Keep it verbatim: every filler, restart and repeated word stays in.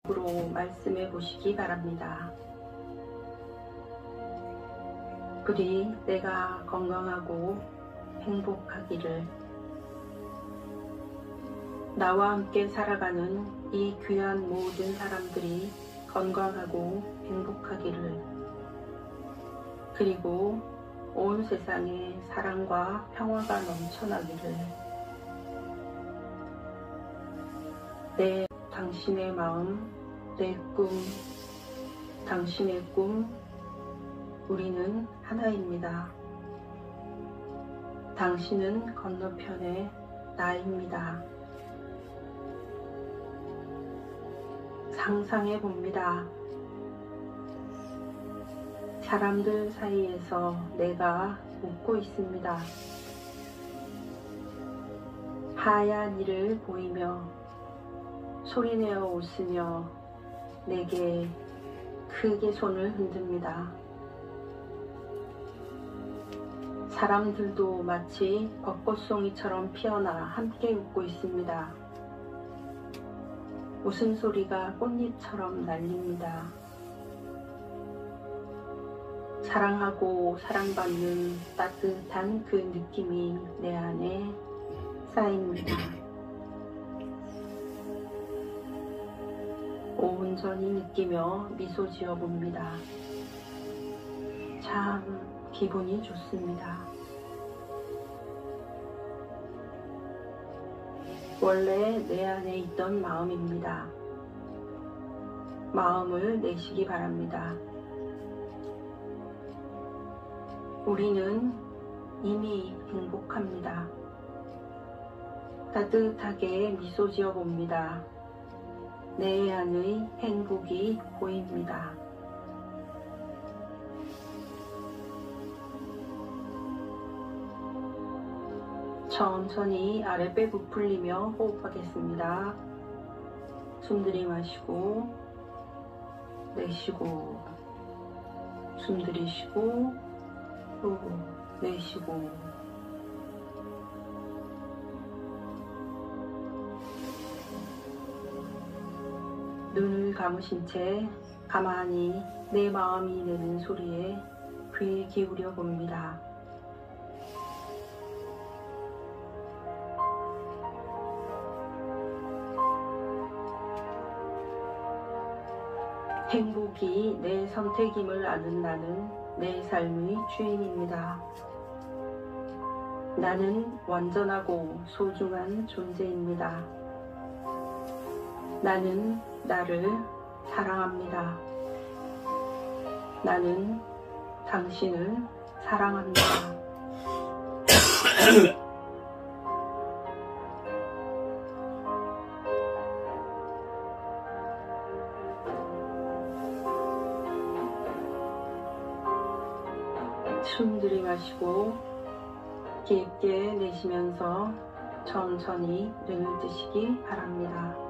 으로 말씀해 보시기 바랍니다. 부디 내가 건강하고 행복하기를, 나와 함께 살아가는 이 귀한 모든 사람들이 건강하고 행복하기를, 그리고 온 세상에 사랑과 평화가 넘쳐나기를, 내 당신의 마음, 내 꿈, 당신의 꿈, 우리는 하나입니다. 당신은 건너편의 나입니다. 상상해 봅니다. 사람들 사이에서 내가 웃고 있습니다. 하얀 이를 보이며 소리내어 웃으며 내게 크게 손을 흔듭니다. 사람들도 마치 벚꽃송이처럼 피어나 함께 웃고 있습니다. 웃음소리가 꽃잎처럼 날립니다. 사랑하고 사랑받는 따뜻한 그 느낌이 내 안에 쌓입니다. 온전히 느끼며 미소 지어 봅니다. 참 기분이 좋습니다. 원래 내 안에 있던 마음입니다. 마음을 내시기 바랍니다. 우리는 이미 행복합니다. 따뜻하게 미소 지어 봅니다. 내 안의 행복이 보입니다. 천천히 아랫배 부풀리며 호흡하겠습니다. 숨 들이마시고 내쉬고, 숨 들이쉬고 후 내쉬고, 눈을 감으신 채 가만히 내 마음이 내는 소리에 귀 기울여 봅니다. 행복이 내 선택임을 아는 나는 내 삶의 주인입니다. 나는 완전하고 소중한 존재입니다. 나는 나를 사랑합니다. 나는 당신을 사랑합니다. 숨 들이마시고 깊게 내쉬면서 천천히 눈을 뜨시기 바랍니다.